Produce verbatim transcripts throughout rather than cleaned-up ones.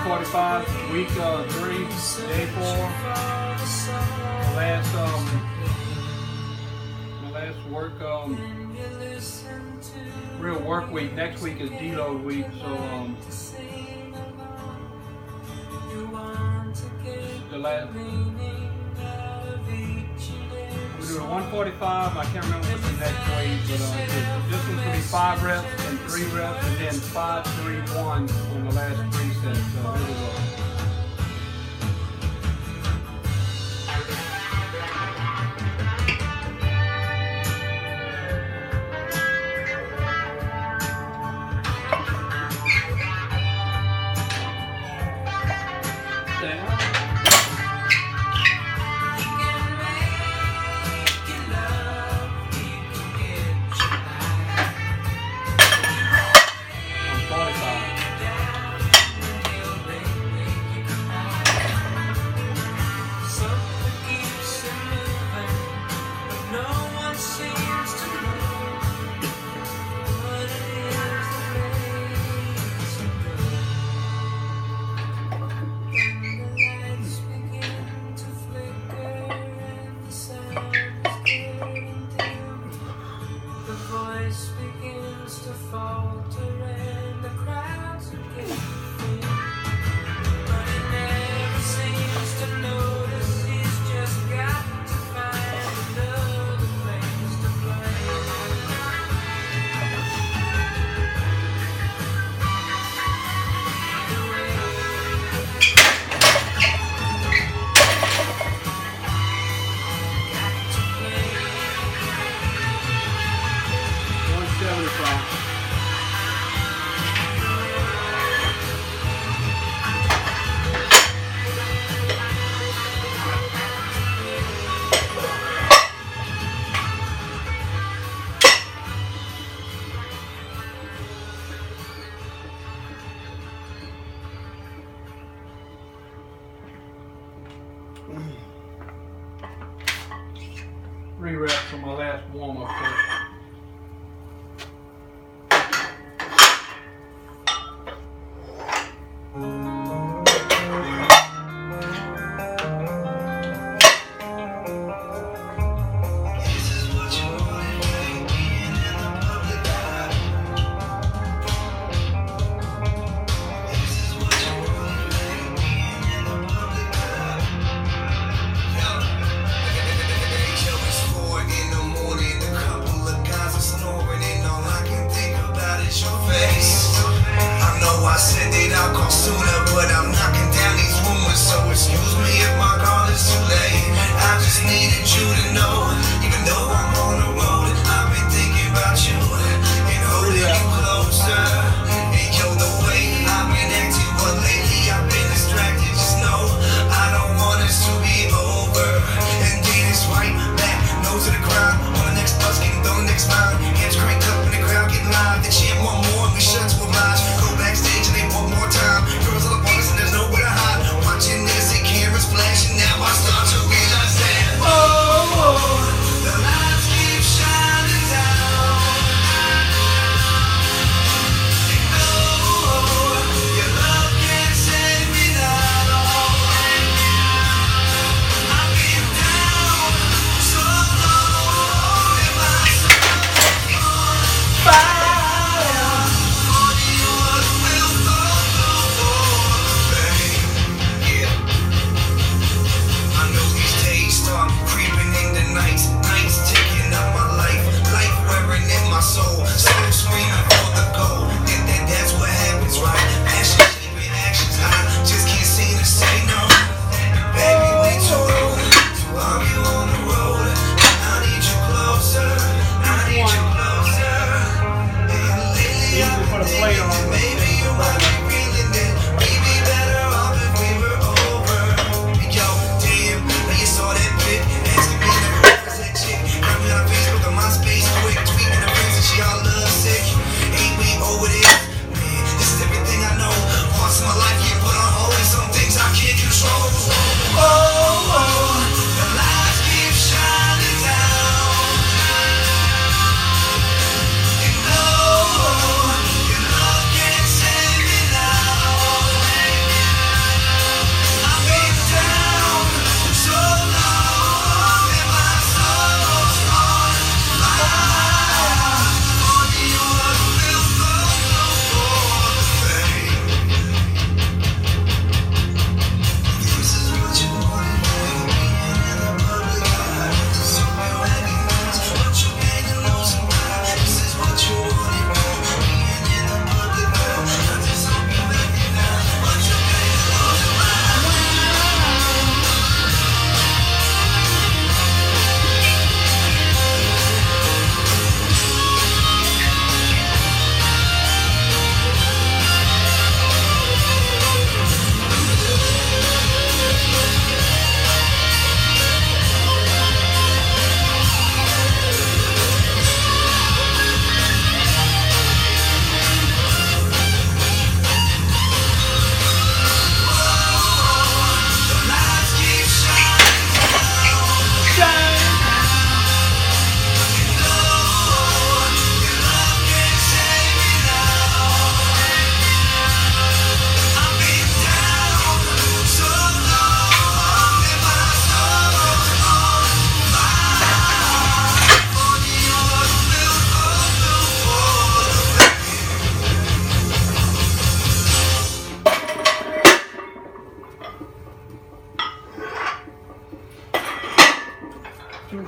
forty-five, week uh, three, day four. The last, um, the last work, um, real work week. Next week is deload week, so um, the last. We do the one forty-five. I can't remember what's the next weight, but uh, this one's gonna be five reps and three reps, and then five, three, one on the last three sets. So here we go. Three reps for my last warm-up set. Flashing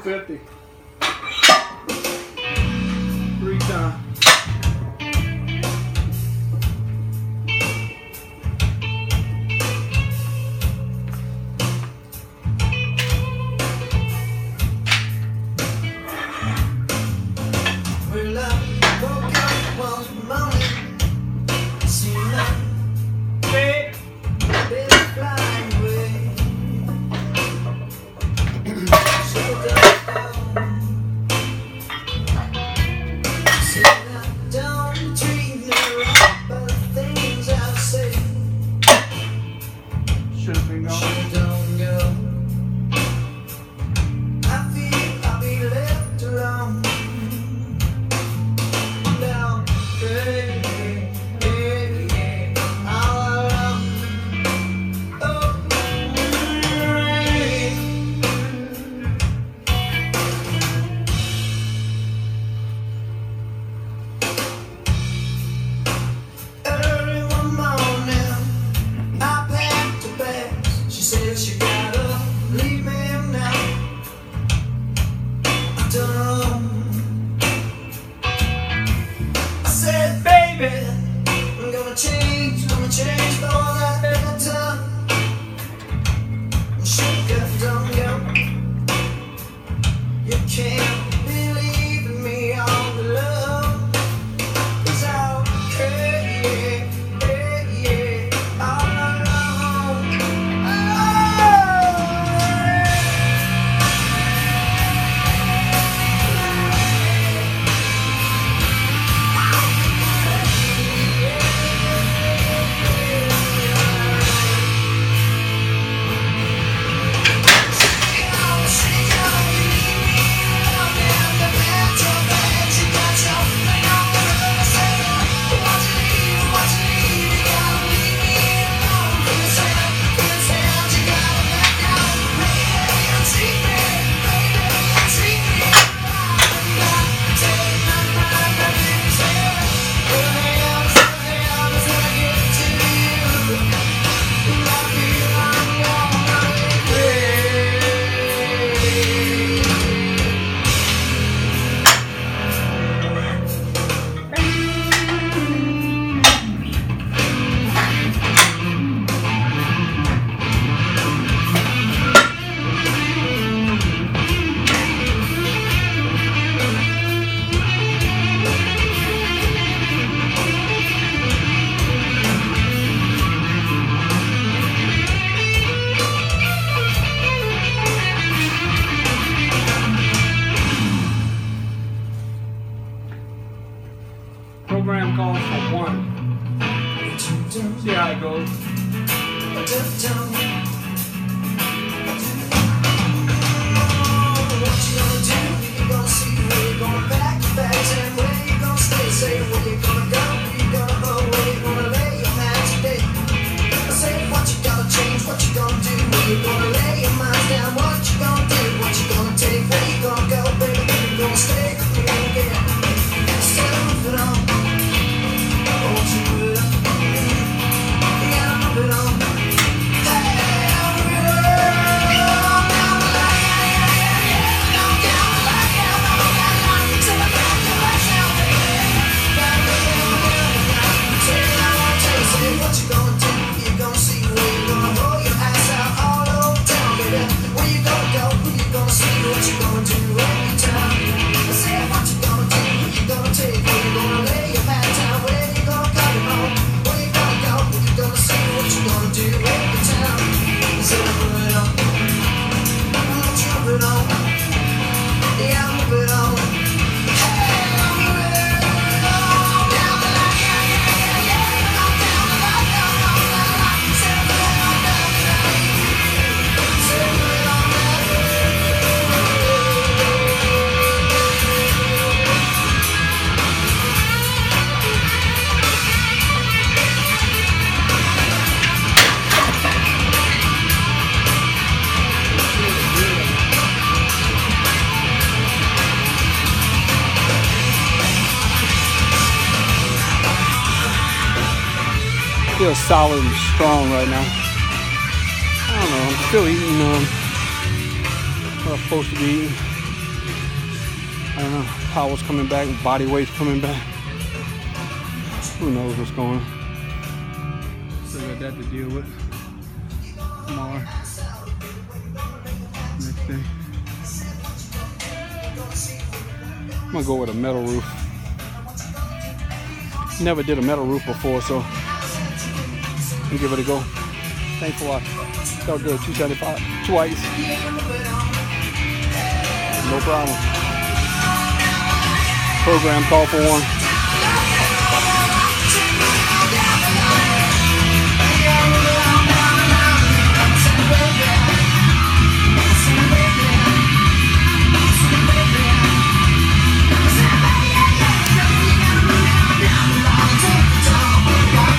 fifty. Three times. Program calls for one. See how it goes. What you gonna do? You gonna see where you gonna pack your bags and where you gonna stay. Say where you gonna go, where you gonna go, where you gonna lay your hat today. Say what you gotta change, what you gonna do, where you gonna lay your mind down. What you gonna do, what you gonna take, where you gonna go, baby, where you gonna stay, where you gonna get. Instead of moving on. Feel solid and strong right now. I don't know, I'm still eating um, what I'm supposed to be eating. I don't know, power's coming back, body weight's coming back. Who knows what's going on? So I got that to deal with. Tomorrow. Next day. I'm gonna go with a metal roof. Never did a metal roof before, so I'm give it a go. Thanks for watching. Felt good. two seventy-five. Twice. No problem. Program call for one.